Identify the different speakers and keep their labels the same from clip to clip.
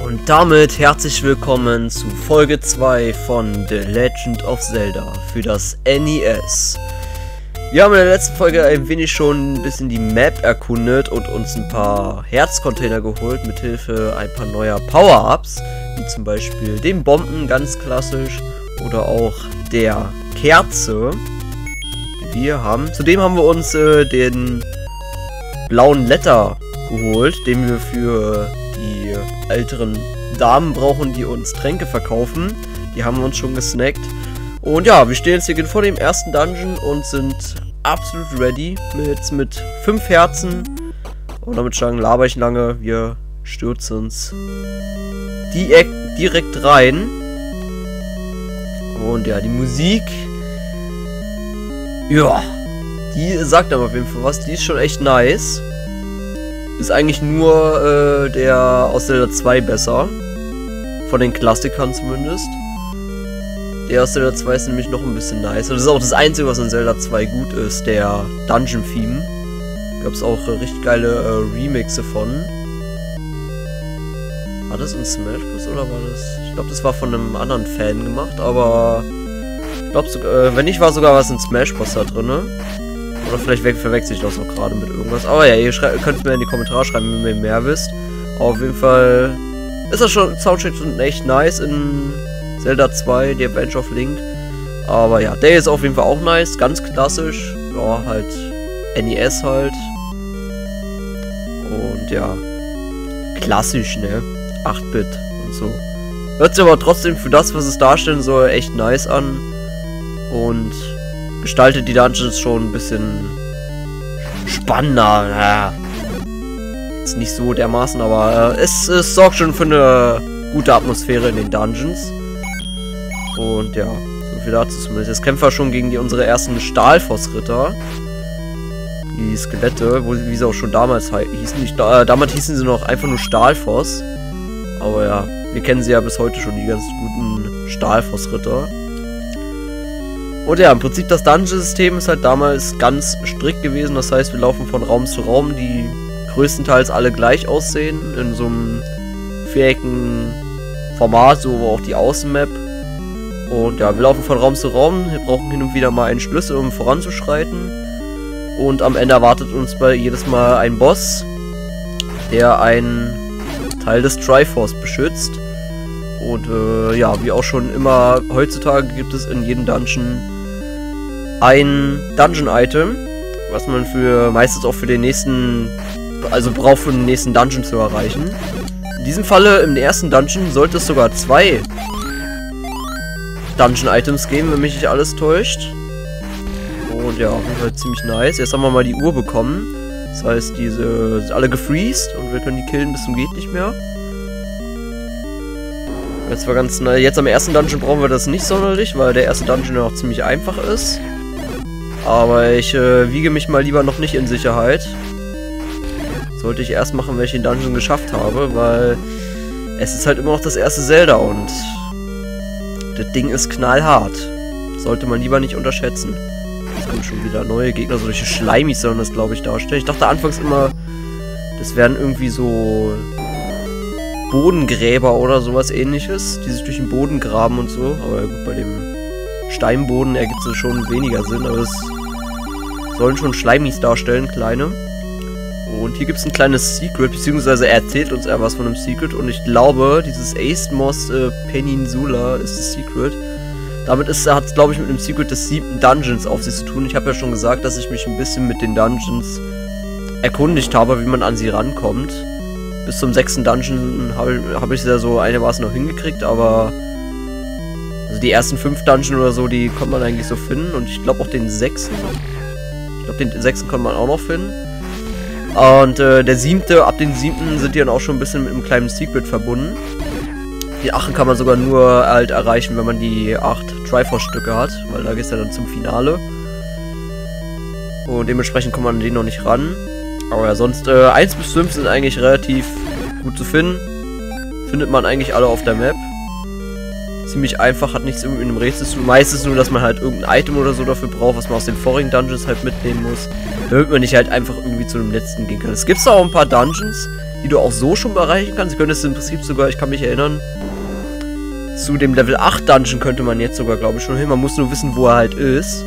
Speaker 1: Und damit herzlich willkommen zu Folge 2 von The Legend of Zelda für das NES. Wir haben in der letzten Folge ein wenig schon ein bisschen die Map erkundet und uns ein paar Herzcontainer geholt, mit Hilfe ein paar neuer Power-Ups, wie zum Beispiel den Bomben, ganz klassisch, oder auch der Kerze, die wir haben. Zudem haben wir uns den blauen Letter geholt, den wir für die älteren Damen brauchen, die uns Tränke verkaufen. Die haben wir uns schon gesnackt. Und ja, wir stehen jetzt hier vor dem ersten Dungeon und sind absolut ready mit 5 Herzen. Und damit laber ich lange. Wir stürzen uns direkt rein. Und ja, die Musik, ja, die sagt aber auf jeden Fall was. Die ist schon echt nice. Ist eigentlich nur der aus Zelda 2 besser. Von den Klassikern zumindest. Der aus Zelda 2 ist nämlich noch ein bisschen nice. Und das ist auch das Einzige, was in Zelda 2 gut ist, der Dungeon-Theme. Da gab es auch richtig geile Remixe von. War das in Smash Bros. Oder war das? Ich glaube, das war von einem anderen Fan gemacht, aber ich glaube, wenn nicht, war sogar was in Smash Bros. Da drin. Oder vielleicht verwechsel ich das auch gerade mit irgendwas. Aber ja, ihr könnt es mir in die Kommentare schreiben, wenn ihr mehr wisst. Aber auf jeden Fall ist das schon, Soundtrack schon echt nice in Zelda 2, The Adventure of Link. Aber ja, der ist auf jeden Fall auch nice, ganz klassisch. Ja, halt NES halt. Und ja, klassisch, ne? 8-Bit und so. Hört sich aber trotzdem für das, was es darstellen soll, echt nice an. Und gestaltet die Dungeons schon ein bisschen spannender. Ja. Ist nicht so dermaßen, aber es sorgt schon für eine gute Atmosphäre in den Dungeons. Und ja, so viel dazu zumindest. Jetzt kämpfen wir schon gegen unsere ersten Stahlfoss-Ritter. Die Skelette, wie sie auch schon damals hießen. Damals hießen sie noch einfach nur Stahlfoss. Aber ja, wir kennen sie ja bis heute schon, die ganz guten Stahlfoss-Ritter. Und ja, im Prinzip das Dungeon-System ist halt damals ganz strikt gewesen. Das heißt, wir laufen von Raum zu Raum, die größtenteils alle gleich aussehen. In so einem viereckigen Format, so auch die Außenmap. Und ja, wir laufen von Raum zu Raum. Wir brauchen hin und wieder mal einen Schlüssel, um voranzuschreiten. Und am Ende erwartet uns jedes Mal ein Boss, der einen Teil des Triforce beschützt. Und ja, wie auch schon immer heutzutage gibt es in jedem Dungeon ein Dungeon-Item, was man meistens auch für den nächsten, also braucht, für den nächsten Dungeon zu erreichen. In diesem Falle, im ersten Dungeon, sollte es sogar 2 Dungeon-Items geben, wenn mich nicht alles täuscht. Und ja, auf jeden Fall ziemlich nice. Jetzt haben wir mal die Uhr bekommen. Das heißt, diese sind alle gefreezed und wir können die killen bis zum geht nicht mehr. Jetzt war ganz neu. Jetzt am ersten Dungeon brauchen wir das nicht sonderlich, weil der erste Dungeon ja noch ziemlich einfach ist. Aber ich wiege mich mal lieber noch nicht in Sicherheit. Sollte ich erst machen, wenn ich den Dungeon geschafft habe, weil es ist halt immer noch das erste Zelda und das Ding ist knallhart. Sollte man lieber nicht unterschätzen. Jetzt kommen schon wieder neue Gegner, solche Schleimis sollen das, glaube ich, darstellen. Ich dachte anfangs immer, das wären irgendwie so Bodengräber oder sowas ähnliches, die sich durch den Boden graben und so. Aber gut, bei dem Steinboden ergibt es schon weniger Sinn, aber es sollen schon Schleimis darstellen, kleine. Und hier gibt es ein kleines Secret, beziehungsweise er erzählt uns eher was von einem Secret. Und ich glaube, dieses Eastmost Peninsula ist das Secret. Damit hat es, glaube ich, mit dem Secret des 7. Dungeons auf sich zu tun. Ich habe ja schon gesagt, dass ich mich ein bisschen mit den Dungeons erkundigt habe, wie man an sie rankommt. Bis zum 6. Dungeon habe ich es ja so einigermaßen noch hingekriegt, aber also die ersten 5 Dungeon oder so, die konnte man eigentlich so finden. Und ich glaube auch den 6. Ich glaube, den 6. konnte man auch noch finden. Und der 7., ab den 7. sind die dann auch schon ein bisschen mit einem kleinen Secret verbunden. Die 8. kann man sogar nur halt erreichen, wenn man die 8 Triforce-Stücke hat, weil da geht es ja dann zum Finale. Und dementsprechend kommt man an den noch nicht ran. Aber ja, sonst 1 bis 5 sind eigentlich relativ gut zu finden. Findet man eigentlich alle auf der Map. Ziemlich einfach, hat nichts irgendwie mit einem Rätsel zu tun. Meistens nur, dass man halt irgendein Item oder so dafür braucht, was man aus den vorigen Dungeons halt mitnehmen muss. Damit man nicht halt einfach irgendwie zu dem letzten gehen kann. Es gibt auch ein paar Dungeons, die du auch so schon erreichen kannst. Du könntest im Prinzip sogar, ich kann mich erinnern, zu dem Level 8 Dungeon könnte man jetzt sogar, glaube ich, schon hin. Man muss nur wissen, wo er halt ist.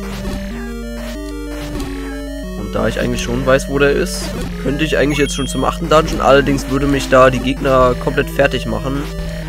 Speaker 1: Und da ich eigentlich schon weiß, wo der ist, könnte ich eigentlich jetzt schon zum 8. Dungeon. Allerdings würde mich da die Gegner komplett fertig machen.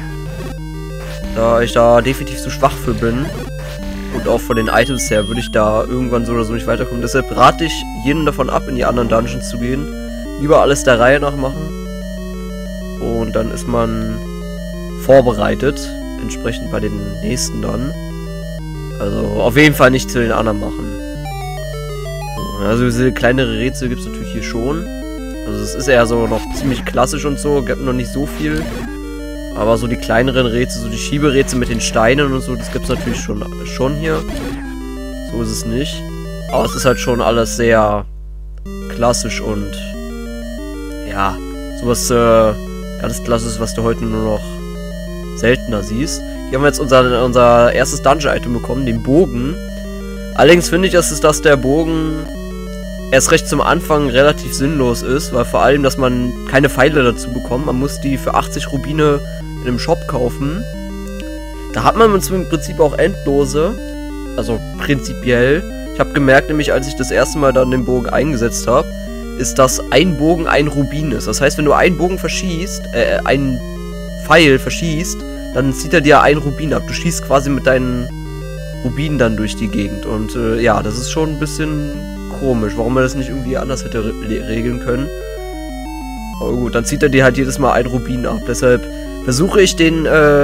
Speaker 1: Da ich da definitiv zu schwach für bin. Und auch von den Items her würde ich da irgendwann so oder so nicht weiterkommen. Deshalb rate ich jedem davon ab, in die anderen Dungeons zu gehen. Lieber alles der Reihe nach machen. Und dann ist man vorbereitet. Entsprechend bei den nächsten dann. Also auf jeden Fall nicht zu den anderen machen. So, also diese kleinere Rätsel gibt es natürlich hier schon. Also es ist eher so noch ziemlich klassisch und so. Gibt noch nicht so viel. Aber so die kleineren Rätsel, so die Schieberätsel mit den Steinen und so, das gibt es natürlich schon hier. So ist es nicht. Aber es ist halt schon alles sehr klassisch und ja, sowas ganz klassisches, was du heute nur noch seltener siehst. Hier haben wir jetzt unser erstes Dungeon-Item bekommen, den Bogen. Allerdings finde ich, dass der Bogen erst recht zum Anfang relativ sinnlos ist, weil vor allem, dass man keine Pfeile dazu bekommt. Man muss die für 80 Rubine in einem Shop kaufen. Da hat man im Prinzip auch endlose, also prinzipiell. Ich habe gemerkt, nämlich als ich das erste Mal dann den Bogen eingesetzt habe, ist, dass ein Bogen ein Rubin ist. Das heißt, wenn du einen Bogen verschießt, einen Pfeil verschießt, dann zieht er dir ein Rubin ab. Du schießt quasi mit deinen Rubinen dann durch die Gegend. Und ja, das ist schon ein bisschen komisch, warum man das nicht irgendwie anders hätte regeln können. Aber gut, dann zieht er dir halt jedes Mal ein Rubin ab. Deshalb versuche ich die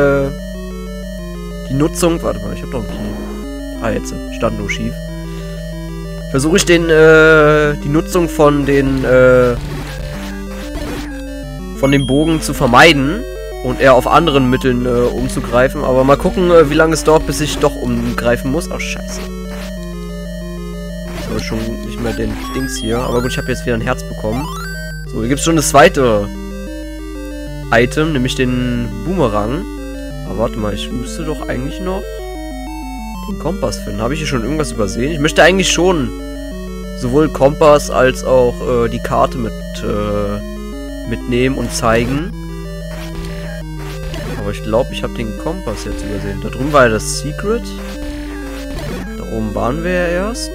Speaker 1: Nutzung... Warte mal, ich hab doch einen... Ah, jetzt stand nur schief. Versuche ich die Nutzung von dem Bogen zu vermeiden und eher auf anderen Mitteln umzugreifen. Aber mal gucken, wie lange es dauert, bis ich doch umgreifen muss. Ach, scheiße. Ich habe schon nicht mehr den Dings hier. Aber gut, ich habe jetzt wieder ein Herz bekommen. So, hier gibt es schon das zweite Item, nämlich den Boomerang. Aber warte mal, ich müsste doch eigentlich noch den Kompass finden. Habe ich hier schon irgendwas übersehen? Ich möchte eigentlich schon sowohl Kompass als auch die Karte mitnehmen und zeigen. Aber ich glaube, ich habe den Kompass jetzt übersehen. Da drüben war ja das Secret. Da oben waren wir ja erst.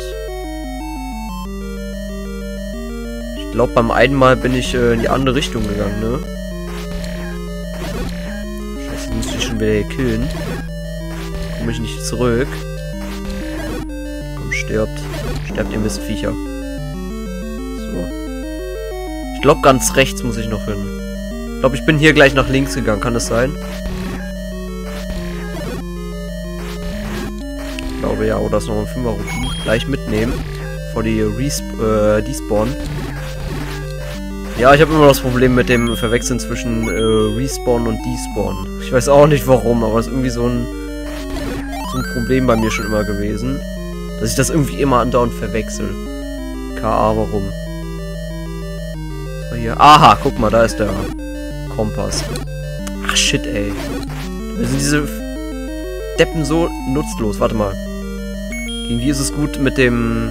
Speaker 1: Ich glaube, beim einen Mal bin ich in die andere Richtung gegangen, ne? Scheiße, jetzt muss ich schon wieder hier killen. Komme ich nicht zurück. Komm, stirbt. Sterbt ihr Mistviecher. So. Ich glaube, ganz rechts muss ich noch hin. Ich glaube, ich bin hier gleich nach links gegangen. Kann das sein? Ich glaube ja. Oder ist noch ein 5er-Rubin. Gleich mitnehmen. Vor die Despawn. Ja, ich habe immer noch das Problem mit dem Verwechseln zwischen Respawn und Despawn. Ich weiß auch nicht warum, aber es ist irgendwie so ein Problem bei mir schon immer gewesen. Dass ich das irgendwie immer andauernd verwechsel. K.A. warum? So, hier. Aha, guck mal, da ist der Kompass. Ach, shit, ey. Da sind diese Deppen so nutzlos. Warte mal. Gegen die ist es gut mit dem...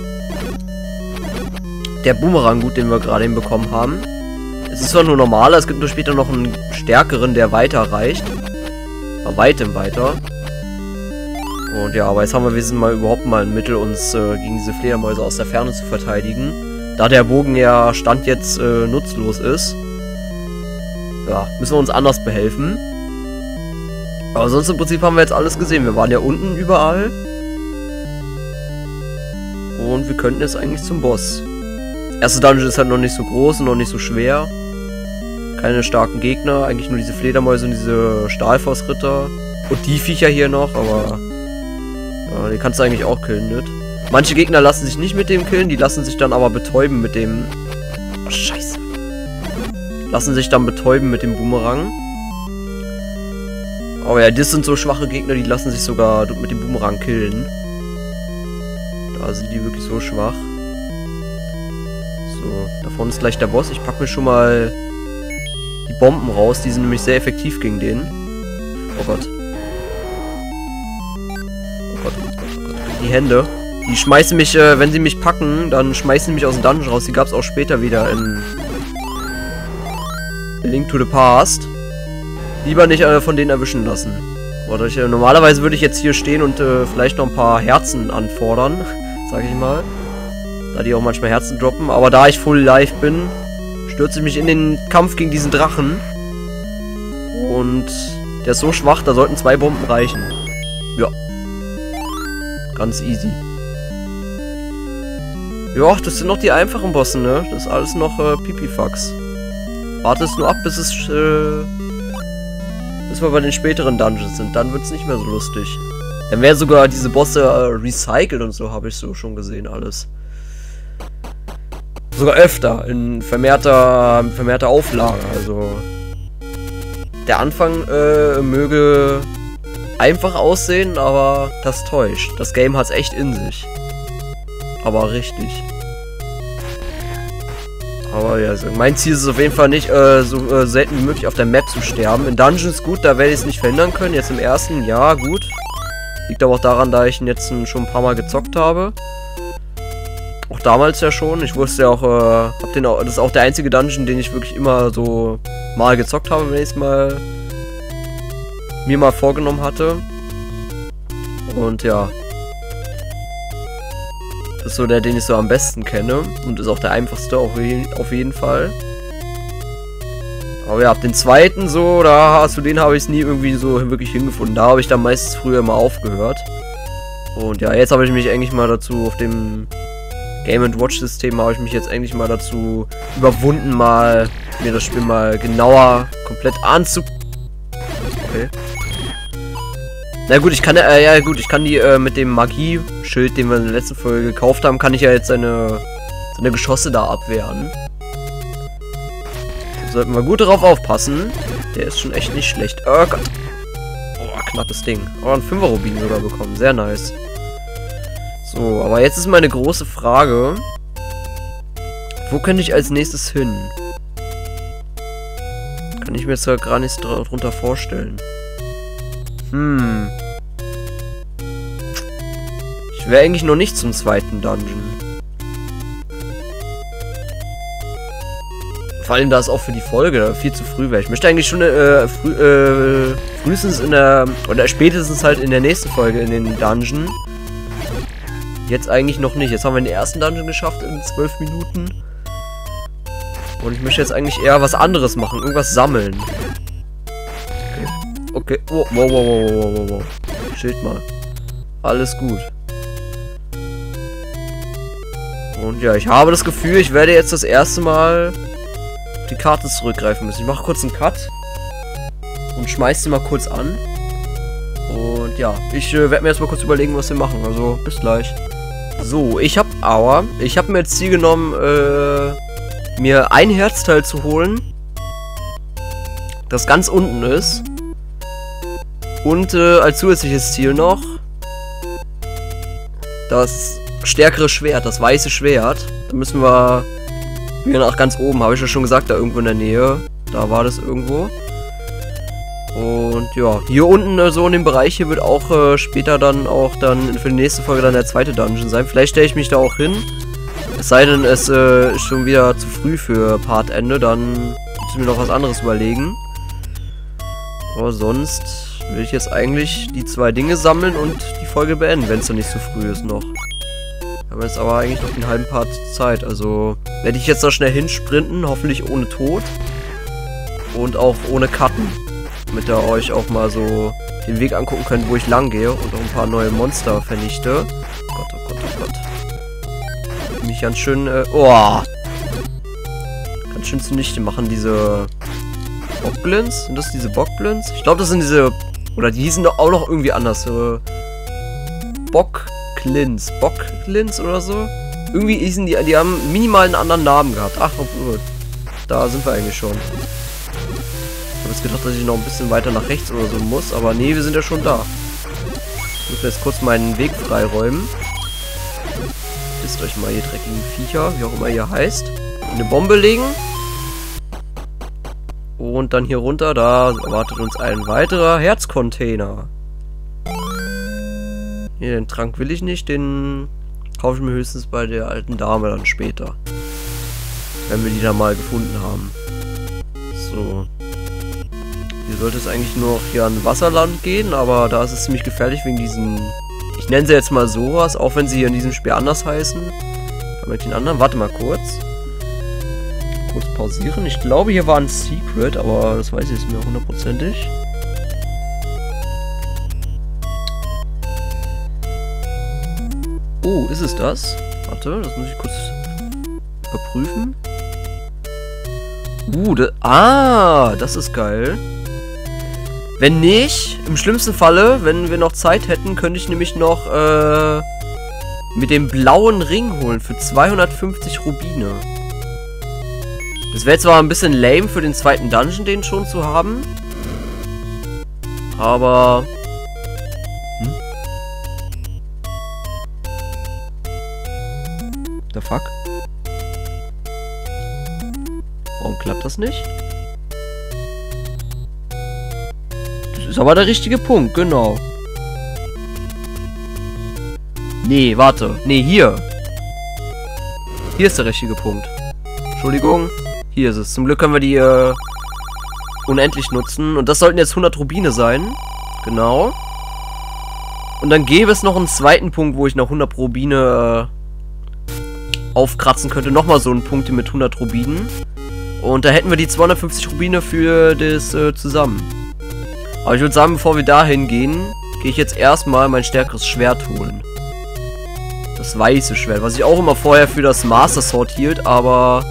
Speaker 1: Der Boomerang gut, den wir gerade eben bekommen haben. Es ist zwar nur normaler, es gibt nur später noch einen stärkeren, der weiter reicht. Bei weitem weiter. Und ja, aber jetzt haben wir wenigstens mal überhaupt mal ein Mittel, uns gegen diese Fledermäuse aus der Ferne zu verteidigen. Da der Bogen ja Stand jetzt nutzlos ist. Ja, müssen wir uns anders behelfen. Aber sonst im Prinzip haben wir jetzt alles gesehen. Wir waren ja unten überall. Und wir könnten jetzt eigentlich zum Boss. Erste Dungeon ist halt noch nicht so groß und noch nicht so schwer. Keine starken Gegner, eigentlich nur diese Fledermäuse und diese Stahlfassritter. Und die Viecher hier noch, aber... Ja, die kannst du eigentlich auch killen, nicht? Manche Gegner lassen sich nicht mit dem killen, die lassen sich dann aber betäuben mit dem... Oh, scheiße. Lassen sich dann betäuben mit dem Boomerang. Aber ja, das sind so schwache Gegner, die lassen sich sogar mit dem Boomerang killen. Da sind die wirklich so schwach. So, da vorne ist gleich der Boss. Ich packe mir schon mal die Bomben raus. Die sind nämlich sehr effektiv gegen den. Oh Gott. Oh Gott, oh Gott, oh Gott. Die Hände. Die schmeißen mich, wenn sie mich packen, dann schmeißen sie mich aus dem Dungeon raus. Die gab es auch später wieder in Link to the Past. Lieber nicht von denen erwischen lassen. Oder normalerweise würde ich jetzt hier stehen und vielleicht noch ein paar Herzen anfordern, sage ich mal. Da die auch manchmal Herzen droppen. Aber da ich full live bin, stürze ich mich in den Kampf gegen diesen Drachen. Und der ist so schwach, da sollten 2 Bomben reichen. Ja. Ganz easy. Ja, das sind noch die einfachen Bosse, ne? Das ist alles noch Pipifax. Wartest nur ab, bis wir bei den späteren Dungeons sind. Dann wird es nicht mehr so lustig. Dann werden sogar diese Bosse recycelt und so, habe ich so schon gesehen, alles. Sogar öfter, in vermehrter Auflage, also... Der Anfang möge einfach aussehen, aber das täuscht. Das Game hat es echt in sich. Aber richtig. Aber ja, also mein Ziel ist es auf jeden Fall nicht, so selten wie möglich auf der Map zu sterben. In Dungeons gut, da werde ich es nicht verhindern können. Jetzt im ersten, ja, gut. Liegt aber auch daran, da ich ihn jetzt schon ein paar Mal gezockt habe. Auch damals ja schon. Ich wusste ja auch, das ist auch der einzige Dungeon, den ich wirklich immer so mal gezockt habe, wenn ich es mir mal vorgenommen hatte. Und ja. Das ist so der, den ich so am besten kenne. Und ist auch der einfachste auf jeden Fall. Aber ja, ab den zweiten so, zu denen habe ich es nie irgendwie so wirklich hingefunden. Da habe ich dann meistens früher mal aufgehört. Und ja, jetzt habe ich mich eigentlich mal dazu auf dem Game & Watch System habe ich mich jetzt eigentlich mal dazu überwunden, mal mir das Spiel mal genauer komplett Okay. Na gut, ich kann ich kann die mit dem Magie-Schild, den wir in der letzten Folge gekauft haben, kann ich ja jetzt seine Geschosse da abwehren. Da sollten wir gut darauf aufpassen. Der ist schon echt nicht schlecht. Oh Gott. Oh, knappes Ding. Oh, ein 5er Rubin sogar bekommen. Sehr nice. So, aber jetzt ist meine große Frage. Wo könnte ich als nächstes hin? Kann ich mir jetzt gar nichts drunter vorstellen. Ich wäre eigentlich noch nicht zum zweiten Dungeon. Vor allem, da es auch für die Folge viel zu früh wäre. Ich möchte eigentlich schon frühestens oder spätestens halt in der nächsten Folge in den Dungeon. Jetzt eigentlich noch nicht. Jetzt haben wir den ersten Dungeon geschafft in 12 Minuten. Und ich möchte jetzt eigentlich eher was anderes machen. Irgendwas sammeln. Okay. Oh, wow. Schild mal. Alles gut. Und ja, ich habe das Gefühl, ich werde jetzt das erste Mal die Karte zurückgreifen müssen. Ich mache kurz einen Cut. Und schmeiß sie mal kurz an. Und ja, ich werde mir jetzt mal kurz überlegen, was wir machen. Also, bis gleich. So, ich habe mir jetzt Ziel genommen, mir ein Herzteil zu holen, das ganz unten ist. Und als zusätzliches Ziel noch das stärkere Schwert, das weiße Schwert. Da müssen wir nach ganz oben, habe ich ja schon gesagt, da irgendwo in der Nähe. Da war das irgendwo. Und ja, hier unten so in dem Bereich hier wird auch später dann für die nächste Folge dann der zweite Dungeon sein. Vielleicht stelle ich mich da auch hin. Es sei denn, es ist schon wieder zu früh für Partende, dann müssen wir noch was anderes überlegen. Aber sonst will ich jetzt eigentlich die 2 Dinge sammeln und die Folge beenden, wenn es noch nicht zu früh ist noch. Wir haben jetzt aber eigentlich noch einen halben Part Zeit, also werde ich jetzt da schnell hinsprinten, hoffentlich ohne Tod. Und auch ohne Cutten. Damit ihr euch auch mal so den Weg angucken könnt, wo ich lang gehe und auch ein paar neue Monster vernichte. Oh Gott. Mich ganz schön, ganz schön zunichte machen diese Bockblins. Sind das diese Bockblins? Ich glaube, das sind diese, oder die hießen auch noch irgendwie anders. Bockklins oder so. Irgendwie hießen die haben minimal einen anderen Namen gehabt. Ach, gut. Da sind wir eigentlich schon. Ich habe jetzt gedacht, dass ich noch ein bisschen weiter nach rechts oder so muss, aber nee, wir sind ja schon da. Ich muss jetzt kurz meinen Weg freiräumen. Wisst euch mal, ihr dreckigen Viecher, wie auch immer ihr heißt. Eine Bombe legen. Und dann hier runter, da erwartet uns ein weiterer Herzcontainer. Hier, den Trank will ich nicht, den kaufe ich mir höchstens bei der alten Dame dann später. Wenn wir die da mal gefunden haben. So. Hier sollte es eigentlich nur noch hier an Wasserland gehen, aber da ist es ziemlich gefährlich wegen diesen... Ich nenne sie jetzt mal sowas, auch wenn sie hier in diesem Spiel anders heißen. Aber mit den anderen... Warte mal kurz. Kurz pausieren. Ich glaube, hier war ein Secret, aber das weiß ich jetzt mir hundertprozentig. Oh, ist es das? Warte, das muss ich kurz überprüfen. Das ist geil. Wenn nicht, im schlimmsten Falle, wenn wir noch Zeit hätten, könnte ich nämlich noch mit dem blauen Ring holen für 250 Rubine. Das wäre zwar ein bisschen lame für den zweiten Dungeon, den schon zu haben. Aber... The fuck? Warum klappt das nicht? Das ist aber der richtige Punkt, genau. Nee, warte. Nee, hier. Hier ist der richtige Punkt. Entschuldigung. Hier ist es. Zum Glück können wir die unendlich nutzen. Und das sollten jetzt 100 Rubine sein. Genau. Und dann gäbe es noch einen zweiten Punkt, wo ich noch 100 Rubine aufkratzen könnte. Nochmal so einen Punkt mit 100 Rubinen. Und da hätten wir die 250 Rubine für das zusammen. Aber ich würde sagen, bevor wir dahin gehen, gehe ich jetzt erstmal mein stärkeres Schwert holen. Das weiße Schwert, was ich auch immer vorher für das Master Sword hielt, aber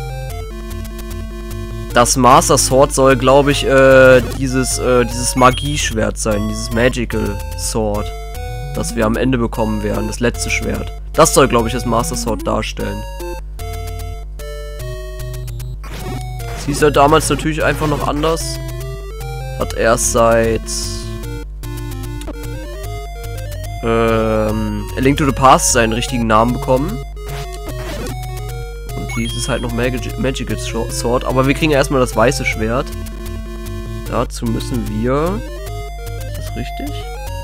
Speaker 1: das Master Sword soll, glaube ich, dieses Magieschwert sein, dieses Magical Sword, das wir am Ende bekommen werden, das letzte Schwert. Das soll, glaube ich, das Master Sword darstellen. Das hieß ja damals natürlich einfach noch anders. Hat erst seit A Link to the Past seinen richtigen Namen bekommen. Und hieß es halt noch Magical Sword. Aber wir kriegen erstmal das weiße Schwert. Dazu müssen wir... Ist das richtig?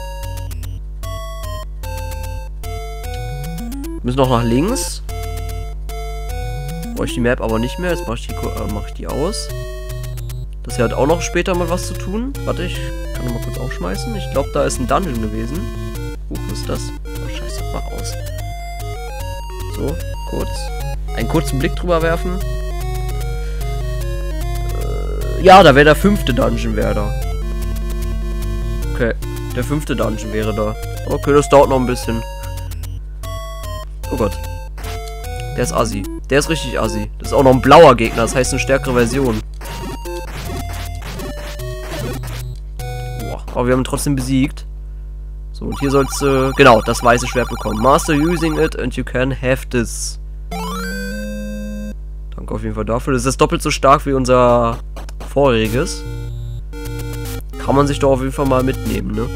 Speaker 1: Wir müssen noch nach links. Brauche ich die Map aber nicht mehr. Jetzt mache ich die aus. Das hier hat auch noch später mal was zu tun. Warte, ich kann noch mal kurz aufschmeißen. Ich glaube, da ist ein Dungeon gewesen. Was ist das? Oh, scheiße, mach aus. So, kurz. Einen kurzen Blick drüber werfen. Ja, da wäre der 5. Dungeon, wäre da. Okay, der 5. Dungeon wäre da. Okay, das dauert noch ein bisschen. Oh Gott. Der ist assi. Der ist richtig assi. Das ist auch noch ein blauer Gegner, das heißt eine stärkere Version. Boah, aber wir haben ihn trotzdem besiegt. So, und hier sollst du, genau, das weiße Schwert bekommen. Master using it and you can have this. Danke auf jeden Fall dafür. Das ist doppelt so stark wie unser voriges. Kann man sich doch auf jeden Fall mal mitnehmen, ne?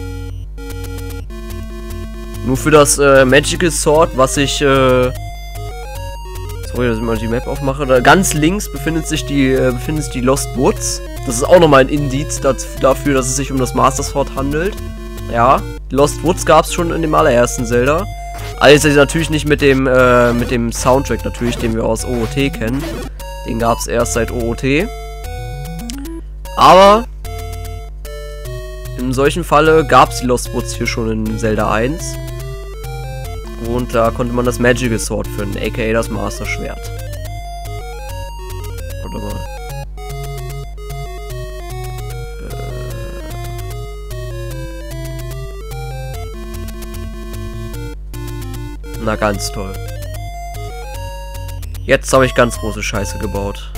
Speaker 1: Nur für das Magical Sword, was ich, sorry, dass ich mal die Map aufmache. Da ganz links befindet sich die Lost Woods. Das ist auch nochmal ein Indiz dafür, dass es sich um das Master Sword handelt. Ja, Lost Woods gab es schon in dem allerersten Zelda. Also natürlich nicht mit dem Soundtrack natürlich, den wir aus OOT kennen. Den gab es erst seit OOT. Aber in solchen Falle gab es die Lost Woods hier schon in Zelda 1. Und da konnte man das Magical Sword finden, aka das Master Schwert. Warte mal. Na, ganz toll. Jetzt habe ich ganz große Scheiße gebaut.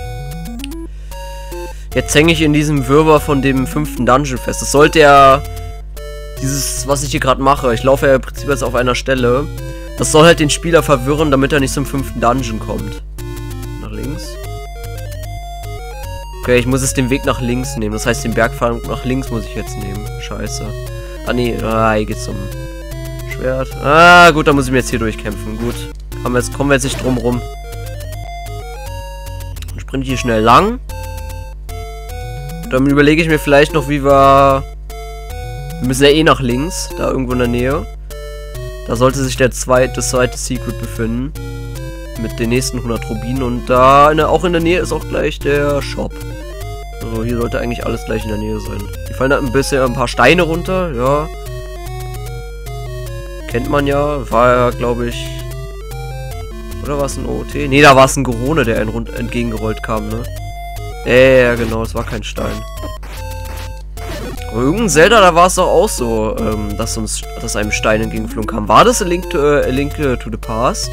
Speaker 1: Jetzt hänge ich in diesem Wirrwarr von dem 5. Dungeon fest. Das sollte ja... Dieses, was ich hier gerade mache, ich laufe ja im Prinzip jetzt auf einer Stelle. Das soll halt den Spieler verwirren, damit er nicht zum 5. Dungeon kommt. Nach links. Okay, ich muss jetzt den Weg nach links nehmen. Das heißt, den Bergpfad nach links muss ich jetzt nehmen. Scheiße. Ah, nee. Hier geht's zum Schwert. Ah, gut, da muss ich mir jetzt hier durchkämpfen. Gut. Kommen wir jetzt nicht drum rum. Dann sprinte ich hier schnell lang. Dann überlege ich mir vielleicht noch, wie wir... Wir müssen ja eh nach links, da irgendwo in der Nähe. Da sollte sich das zweite Secret befinden. Mit den nächsten 100 Rubinen. Und da, auch in der Nähe ist auch gleich der Shop. Also hier sollte eigentlich alles gleich in der Nähe sein. Die fallen halt ein paar Steine runter, ja. Kennt man ja. War ja, glaube ich... Oder war es ein OOT? Ne, da war es ein Gorone, der einen entgegengerollt kam, ne? Ja, genau, es war kein Stein. Aber irgendein Zelda, da war es doch auch so, dass einem Stein entgegengeflogen kam. War das A Link to the Past?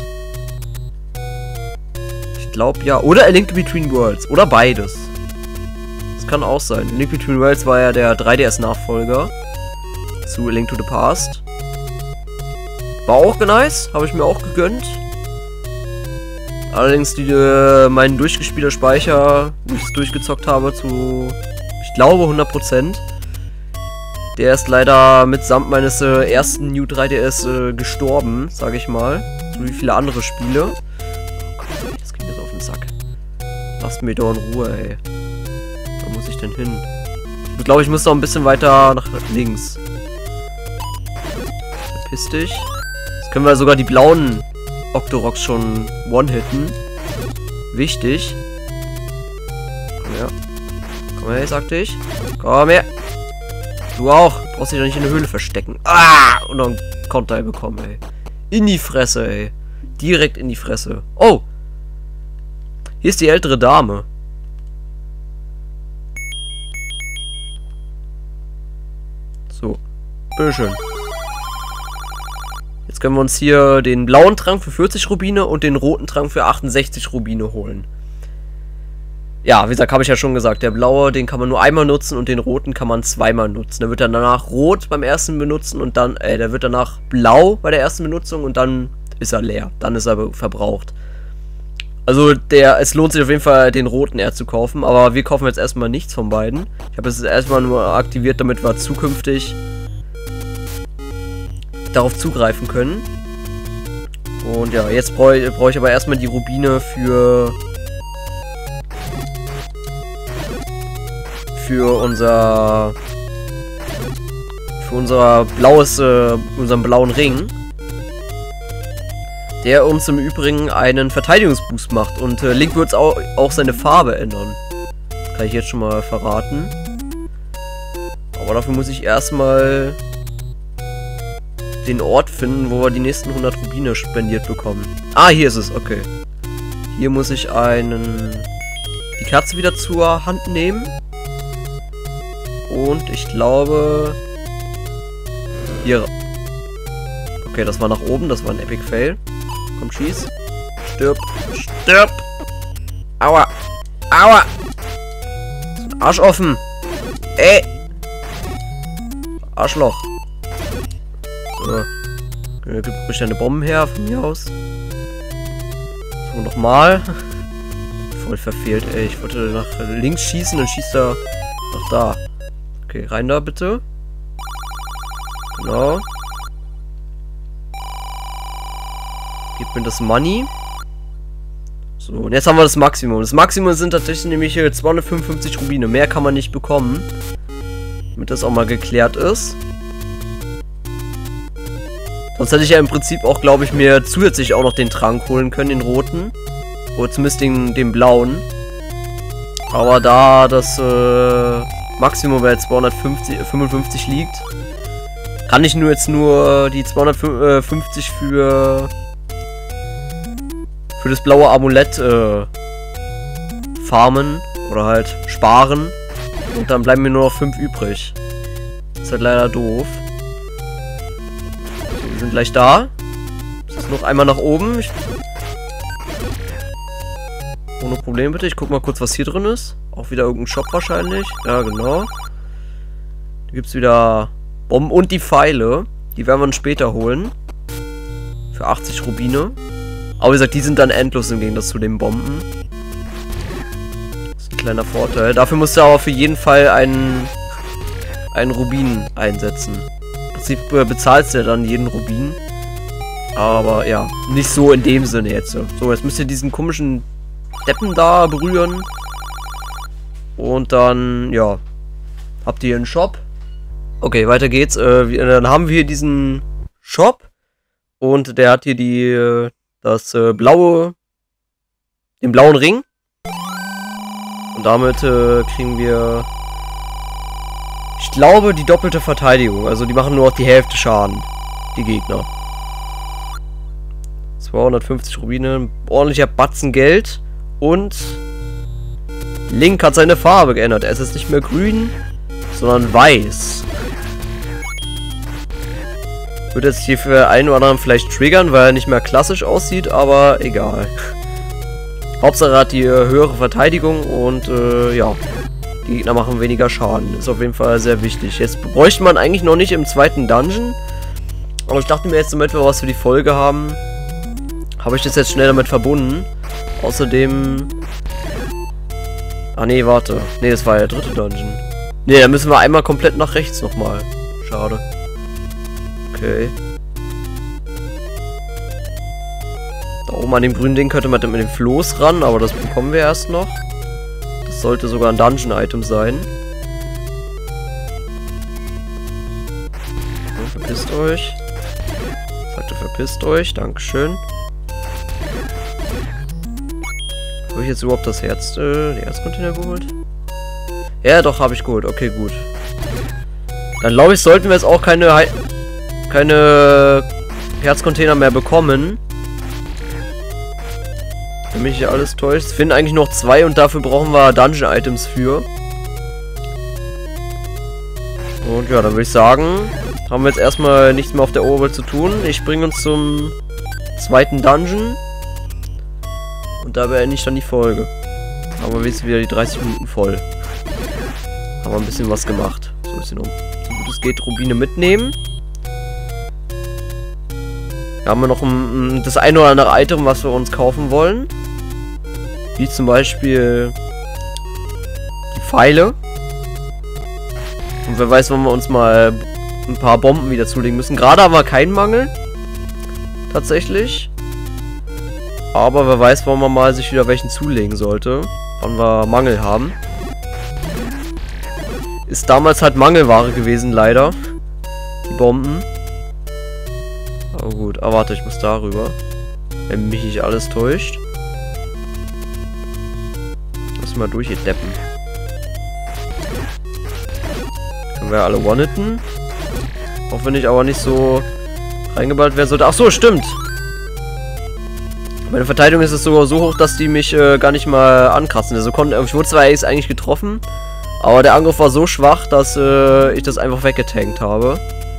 Speaker 1: Ich glaube ja. Oder A Link Between Worlds. Oder beides. Das kann auch sein. A Link Between Worlds war ja der 3DS-Nachfolger zu A Link to the Past. War auch nice. Habe ich mir auch gegönnt. Allerdings mein durchgespielter Speicher, wo ich es durchgezockt habe, zu, ich glaube, 100%. Der ist leider mitsamt meines ersten New 3DS gestorben, sage ich mal. So wie viele andere Spiele. Oh Gott, das geht mir so auf den Sack. Lasst mir doch in Ruhe, ey. Wo muss ich denn hin? Ich glaube, ich muss noch ein bisschen weiter nach links. Verpiss dich. Jetzt können wir sogar die blauen Octoroks schon one-hitten. Wichtig. Komm her. Komm her, sagte ich. Komm her. Du auch. Brauchst dich doch nicht in der Höhle verstecken. Ah! Und dann Konter bekommen, ey. In die Fresse, ey. Direkt in die Fresse. Oh! Hier ist die ältere Dame. So. Bitteschön. Jetzt können wir uns hier den blauen Trank für 40 Rubine und den roten Trank für 68 Rubine holen. Ja, wie gesagt, habe ich ja schon gesagt, der blaue, den kann man nur einmal nutzen und den roten kann man zweimal nutzen. Der wird dann danach rot beim ersten Benutzen und dann, der wird danach blau bei der ersten Benutzung und dann ist er leer. Dann ist er verbraucht. Also es lohnt sich auf jeden Fall, den roten eher zu kaufen, aber wir kaufen jetzt erstmal nichts von beiden. Ich habe es erstmal nur aktiviert, damit wir zukünftig darauf zugreifen können. Und ja, jetzt brauche ich aber erstmal die Rubine für unseren blauen Ring, der uns im Übrigen einen Verteidigungsboost macht und Link wird auch seine Farbe ändern. Das kann ich jetzt schon mal verraten. Aber dafür muss ich erstmal den Ort finden, wo wir die nächsten 100 Rubine spendiert bekommen. Ah, hier ist es, okay. Hier muss ich die Kerze wieder zur Hand nehmen. Und ich glaube... Hier. Okay, das war nach oben, das war ein Epic Fail. Komm, schieß. Stirb. Stirb! Aua! Aua! Arsch offen! Ey! Arschloch. So. Gib ruhig deine Bomben her, von mir aus. So, nochmal. Voll verfehlt, ey. Ich wollte nach links schießen, dann schießt er nach da. Okay, rein da bitte. Genau. Gib mir das Money. So, und jetzt haben wir das Maximum. Das Maximum sind tatsächlich nämlich 255 Rubine. Mehr kann man nicht bekommen. Damit das auch mal geklärt ist. Sonst hätte ich ja im Prinzip auch, glaube ich, mir zusätzlich auch noch den Trank holen können, den roten. Oder zumindest den blauen. Aber da das Maximum bei 255 liegt, kann ich jetzt nur die 250 für das blaue Amulett farmen oder halt sparen. Und dann bleiben mir nur noch 5 übrig. Ist halt leider doof. So, wir sind gleich da. Das ist noch einmal nach oben. Ohne Problem bitte. Ich guck mal kurz, was hier drin ist. Auch wieder irgendein Shop wahrscheinlich. Ja, genau. Da gibt es wieder Bomben und die Pfeile. Die werden wir uns später holen. Für 80 Rubine. Aber wie gesagt, die sind dann endlos im Gegensatz zu den Bomben. Das ist ein kleiner Vorteil. Dafür musst du aber für jeden Fall einen Rubin einsetzen. Im Prinzip bezahlst du ja dann jeden Rubin. Aber ja, nicht so in dem Sinne jetzt. So, jetzt müsst ihr diesen komischen Deppen da berühren. Und dann, ja, habt ihr einen Shop. Okay, weiter geht's. Dann haben wir hier diesen Shop. Und der hat hier den blauen Ring. Und damit kriegen wir... Ich glaube, die doppelte Verteidigung. Also die machen nur noch die Hälfte Schaden. Die Gegner. 250 Rubine. Ordentlicher Batzen Geld. Und... Link hat seine Farbe geändert. Er ist jetzt nicht mehr grün, sondern weiß. Wird jetzt hier für einen oder anderen vielleicht triggern, weil er nicht mehr klassisch aussieht, aber egal. Hauptsache er hat die höhere Verteidigung und ja, die Gegner machen weniger Schaden. Ist auf jeden Fall sehr wichtig. Jetzt bräuchte man eigentlich noch nicht im zweiten Dungeon. Aber ich dachte mir jetzt, damit wir was für die Folge haben, habe ich das jetzt schnell damit verbunden. Außerdem... Ah nee, warte. Nee, das war ja der dritte Dungeon. Nee, da müssen wir einmal komplett nach rechts nochmal. Schade. Okay. Da oben an dem grünen Ding könnte man mit dem Floß ran, aber das bekommen wir erst noch. Das sollte sogar ein Dungeon-Item sein. So, verpisst euch. Sagte, verpisst euch. Dankeschön. Habe ich jetzt überhaupt das Herz, die Herzcontainer geholt? Ja, doch, habe ich geholt. Okay, gut. Dann glaube ich, sollten wir jetzt auch keine Herzcontainer mehr bekommen. Wenn mich hier alles täuscht. Es finden eigentlich noch 2 und dafür brauchen wir Dungeon-Items für. Und ja, dann würde ich sagen, haben wir jetzt erstmal nichts mehr auf der Oberwelt zu tun. Ich bringe uns zum zweiten Dungeon. Und da beende ich dann die Folge. Haben wir jetzt wieder die 30 Minuten voll. Haben wir ein bisschen was gemacht. So ein bisschen um. So gut es geht, Rubine mitnehmen. Da haben wir noch das eine oder andere Item, was wir uns kaufen wollen. Wie zum Beispiel die Pfeile. Und wer weiß, wann wir uns mal ein paar Bomben wieder zulegen müssen. Gerade haben wir keinen Mangel. Tatsächlich. Aber wer weiß, wann man mal sich wieder welchen zulegen sollte. Wann wir Mangel haben. Ist damals halt Mangelware gewesen, leider. Die Bomben. Aber gut, aber warte, ich muss darüber. Wenn mich nicht alles täuscht. Lass mal durch hier deppen. Können wir alle one-hitten. Auch wenn ich aber nicht so reingeballt werden sollte. Ach so, stimmt. Meine Verteidigung ist es sogar so hoch, dass die mich gar nicht mal ankratzen. Also ich wurde zwar jetzt eigentlich getroffen, aber der Angriff war so schwach, dass ich das einfach weggetankt habe.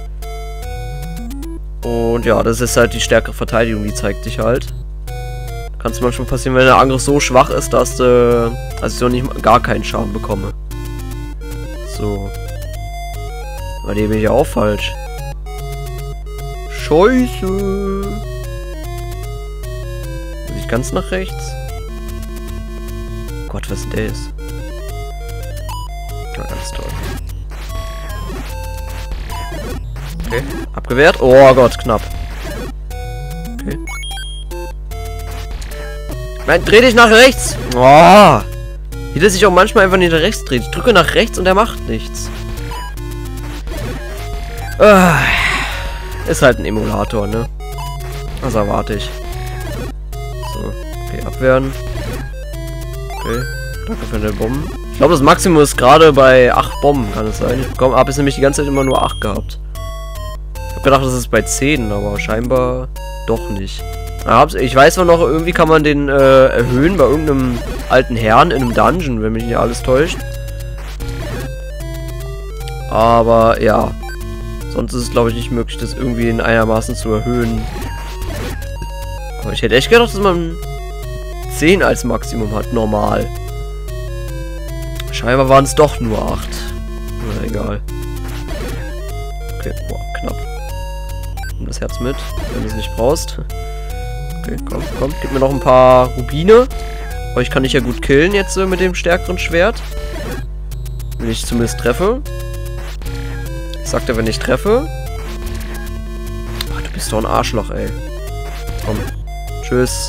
Speaker 1: Und ja, das ist halt die stärkere Verteidigung, die zeigt sich halt. Kann es manchmal passieren, wenn der Angriff so schwach ist, dass ich so nicht gar keinen Schaden bekomme. So. Aber die bin ich ja auch falsch. Scheiße. Ganz nach rechts. Gott, was denn der ist? Ja, ganz toll. Okay, abgewehrt. Oh Gott, knapp. Okay. Nein, dreh dich nach rechts. Oh. Wie der sich auch manchmal einfach nicht nach rechts dreht. Ich drücke nach rechts und er macht nichts. Ist halt ein Emulator, ne? Was erwarte ich? Okay, abwehren. Okay, danke für den Bomben. Ich glaube, das Maximum ist gerade bei 8 Bomben, kann es sein. Ich habe jetzt nämlich die ganze Zeit immer nur 8 gehabt. Ich habe gedacht, das ist bei 10, aber scheinbar doch nicht. Ich weiß zwar noch, irgendwie kann man den erhöhen bei irgendeinem alten Herrn in einem Dungeon, wenn mich nicht alles täuscht. Aber ja, sonst ist es, glaube ich, nicht möglich, das irgendwie in einigermaßen zu erhöhen. Aber ich hätte echt gedacht, dass man 10 als Maximum hat, normal. Scheinbar waren es doch nur 8. Na, egal. Okay, boah, knapp. Nimm das Herz mit, wenn du es nicht brauchst. Okay, komm, komm. Gib mir noch ein paar Rubine. Euch kann ich ja gut killen jetzt mit dem stärkeren Schwert. Wenn ich zumindest treffe. Ich sagte, wenn ich treffe. Ach, du bist doch ein Arschloch, ey. Komm. Tschüss.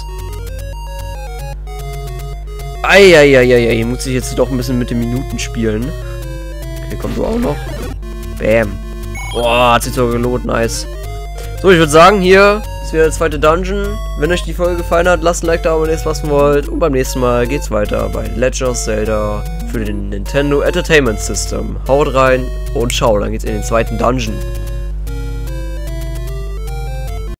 Speaker 1: Eieieiei, hier muss ich jetzt doch ein bisschen mit den Minuten spielen. Okay, komm du auch noch. Bam. Boah, hat sich sogar gelohnt, nice. So, ich würde sagen, hier ist wieder der zweite Dungeon. Wenn euch die Folge gefallen hat, lasst ein Like da, wenn ihr es was wollt. Und beim nächsten Mal geht's weiter bei Legend of Zelda für den Nintendo Entertainment System. Haut rein und ciao, dann geht's in den zweiten Dungeon.